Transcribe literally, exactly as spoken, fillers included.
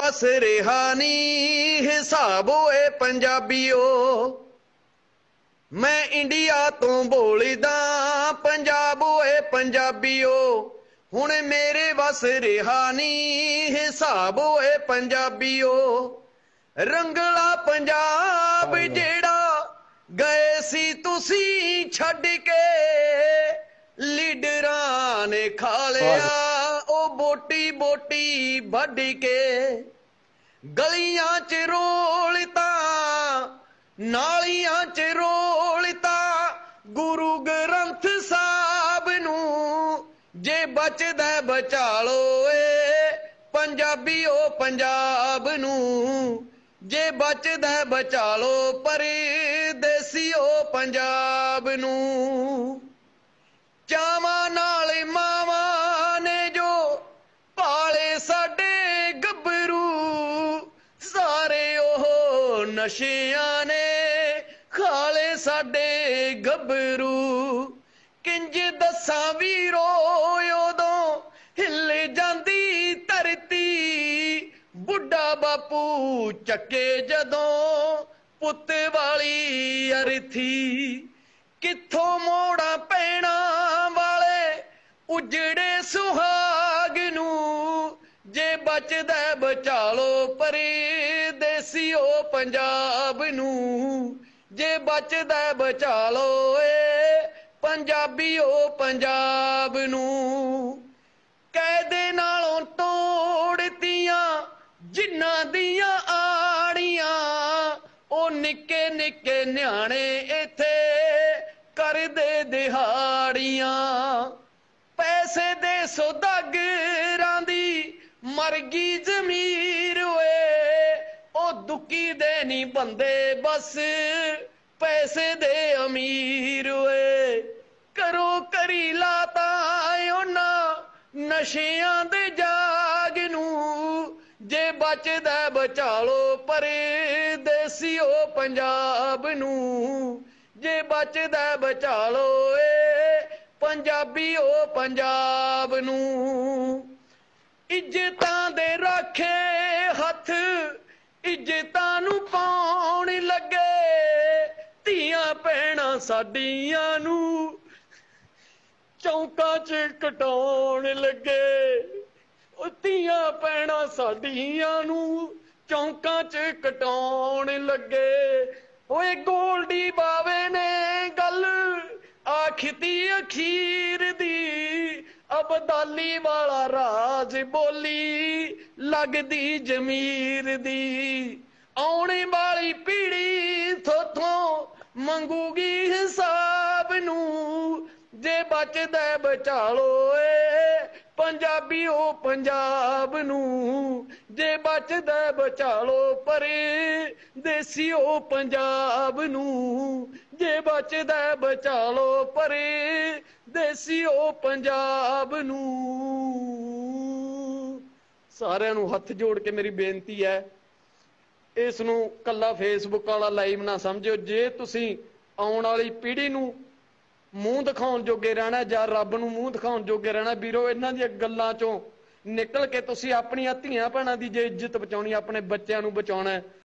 बस रिहा नी हिसाब होए पंजाबियो। मैं इंडिया तो बोलदा पंजाब होए पंजाबियो। हुण मेरे बस रिहा नी हिसाब होए पंजाबियो। रंगला पंजाब जेड़ा गए सी तुसी छड्ड के, लीडरां ने खा लिया ओ बोटी बोटी वड्ड के। गलियां च रोलता नालियां च रोलता गुरु ग्रंथ साहब नूं, जे बचदा बचा लो ए पंजाबीओ पंजाब नूं। जे बचदा बचा लो परदेसीओ पंजाब नूं। चावां नाल मावां ने जो पाले साडे गब्बरू, सारे ओह नशियां ने खाले साडे गब्बरू। किंज दस्सां वीरो उदों हिल जांदी धरती, बुढ़ा बापू चक्के जदों पुत वाली अरथी। कित्थों मोड़ा पैणा वाले उजड़े सुहाग नूं, जे बचदा बचा लो परदेसीओ पंजाब नूं। जे बचदा बचा लो ए पंजाबीओ पंजाब नूं। कैदे नालों तोड़तियां जिन्ना दियां आड़ियां, ओ निक्के निक्के न्याणे इत्थे करदे दिहाड़ियां। पैसे दे सौदागरां दी मरगी जमीर वे, ओ दुकी दे नी बंदे बस पैसे दे अमीर वे। करो करी लाता ओना नशियां दे जाग नूं, जे बचदा बचा लो परदेसीओ पंजाब नूं। जे बचदा बचा लो ए पंजाबीओ पंजाब नूं। इज्जतां दे राखे हथ इज्जतां नूं पाउण लगे, धीआं भैणां साडियां नूं चौंकां च कटाउण लगे। धीआं भैणां साडियां नूं चौंकां च कटाउण लगे। ओए गोल्डी बावे ने गल आखती अखीर दी, अबदाली वाला राज बोली लगदी जमीर दी। आने वाली पीढ़ी थोथों मंगूगी हिसाब नूं, जे बचदा बचा लो ए पंजाबीओ पंजाब नूं। जे बचदा बचा लो परदेसीओ पंजाब नूं। जे बचदा बचा लो परदेसीओ पंजाब नूं। सारिਆਂ ਨੂੰ हथ जोड़ के मेरी बेनती है, इस नूं कल्ला फेसबुक वाला लाइव ना समझियो। जे तुसीं आउण वाली पीढ़ी नूं मूँह दिखाउण जोगे रहना जां रब नूं मूँह दिखाउण जोगे रहना, वीरो इन्हां ਦੀਆਂ ਗੱਲਾਂ ਚੋਂ निकल के तुसीं अपणीਆਂ ਧੀਆਂ ਭੈਣਾਂ ਦੀ जे इज्जत बचाउणी, अपने बच्चों नूं बचाउणा